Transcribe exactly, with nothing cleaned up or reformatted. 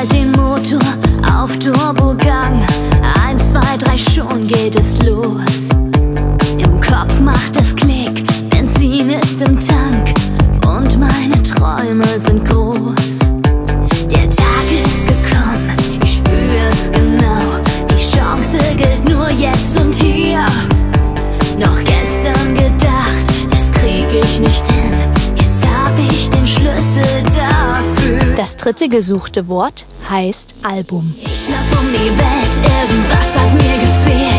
schalt den Motor auf Turbogang. Eins, zwei, drei, schon geht es los. Im Kopf macht es Klick, Benzin ist im Tank und meine Träume sind groß. Der Tag ist gekommen, ich spüre es genau. Die Chance gilt nur jetzt und hier. Noch gestern gedacht, das krieg ich nicht hin. Jetzt hab ich den Schlüssel dafür. Das dritte gesuchte Wort heißt Album. Ich lauf um die Welt, irgendwas hat mir gefehlt.